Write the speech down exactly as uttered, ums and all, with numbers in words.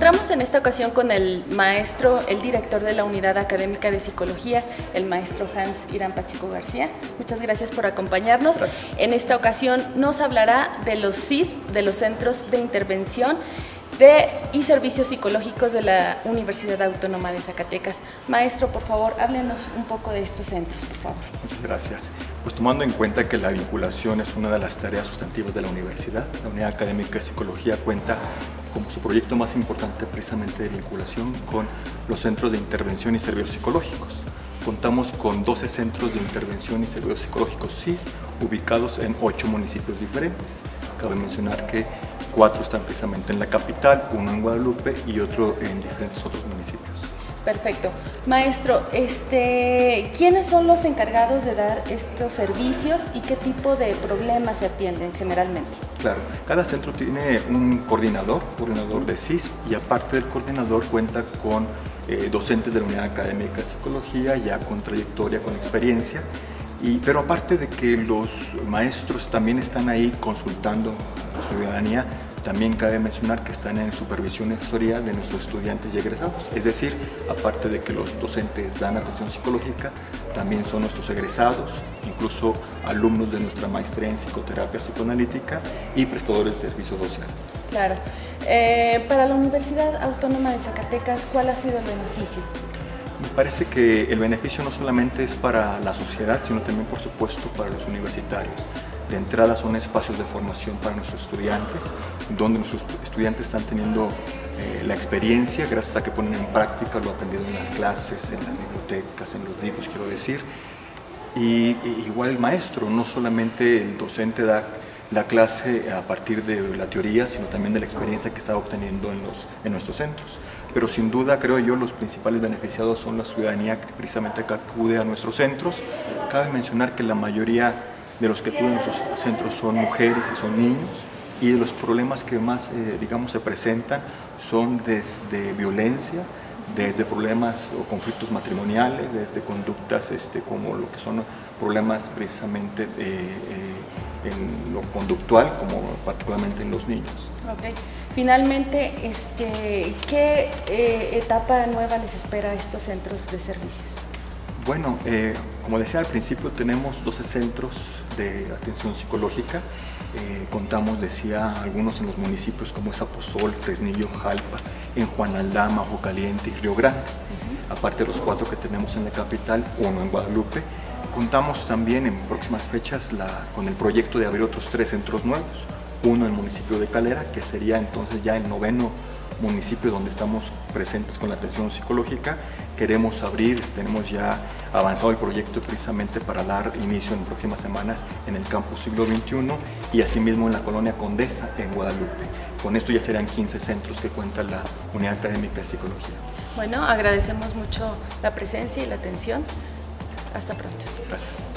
encontramos en esta ocasión con el maestro, el director de la Unidad Académica de Psicología, el maestro Hans Irán Pacheco García. Muchas gracias por acompañarnos. Gracias. En esta ocasión nos hablará de los C I S P, de los Centros de Intervención de, y Servicios Psicológicos de la Universidad Autónoma de Zacatecas. Maestro, por favor, háblenos un poco de estos centros, por favor. Muchas gracias. Pues tomando en cuenta que la vinculación es una de las tareas sustantivas de la universidad, la Unidad Académica de Psicología cuenta como su proyecto más importante precisamente de vinculación con los Centros de Intervención y Servicios Psicológicos. Contamos con doce centros de intervención y servicios psicológicos C I S P ubicados en ocho municipios diferentes. Cabe mencionar que cuatro están precisamente en la capital, uno en Guadalupe y otro en diferentes otros municipios. Perfecto. Maestro, este, ¿quiénes son los encargados de dar estos servicios y qué tipo de problemas se atienden generalmente? Claro, cada centro tiene un coordinador, coordinador de C I S P, y aparte del coordinador cuenta con eh, docentes de la Unidad Académica de Psicología, ya con trayectoria, con experiencia, y, pero aparte de que los maestros también están ahí consultando a la ciudadanía, también cabe mencionar que están en supervisión y asesoría de nuestros estudiantes y egresados. Es decir, aparte de que los docentes dan atención psicológica, también son nuestros egresados, incluso alumnos de nuestra maestría en psicoterapia psicoanalítica y prestadores de servicio social. Claro. Eh, para la Universidad Autónoma de Zacatecas, ¿cuál ha sido el beneficio? Me parece que el beneficio no solamente es para la sociedad, sino también, por supuesto, para los universitarios. De entrada son espacios de formación para nuestros estudiantes, donde nuestros estudiantes están teniendo eh, la experiencia gracias a que ponen en práctica lo aprendido en las clases, en las bibliotecas, en los libros, quiero decir. Y, y igual el maestro, no solamente el docente da la clase a partir de la teoría, sino también de la experiencia que está obteniendo en, los, en nuestros centros. Pero sin duda, creo yo, los principales beneficiados son la ciudadanía que precisamente acá acude a nuestros centros. Cabe mencionar que la mayoría de los que acuden a nuestros centros son mujeres y son niños, y de los problemas que más, eh, digamos, se presentan son desde violencia, desde problemas o conflictos matrimoniales, desde conductas este, como lo que son problemas precisamente eh, eh, en lo conductual, como particularmente en los niños. Okay. Finalmente, este, ¿qué eh, etapa nueva les espera a estos centros de servicios? Bueno, eh, como decía al principio, tenemos doce centros de atención psicológica. Eh, contamos, decía, algunos en los municipios como es Aposol, Fresnillo, Jalpa, en Juan Aldama, Ojo Caliente y Río Grande. Uh-huh. Aparte de los cuatro que tenemos en la capital, uno en Guadalupe. Contamos también en próximas fechas la, con el proyecto de abrir otros tres centros nuevos. Uno en el municipio de Calera, que sería entonces ya el noveno municipio donde estamos presentes con la atención psicológica. Queremos abrir, tenemos ya avanzado el proyecto precisamente para dar inicio en próximas semanas en el campus siglo veintiuno y asimismo en la colonia Condesa en Guadalupe. Con esto ya serán quince centros que cuenta la Unidad Académica de Psicología. Bueno, agradecemos mucho la presencia y la atención. Hasta pronto. Gracias.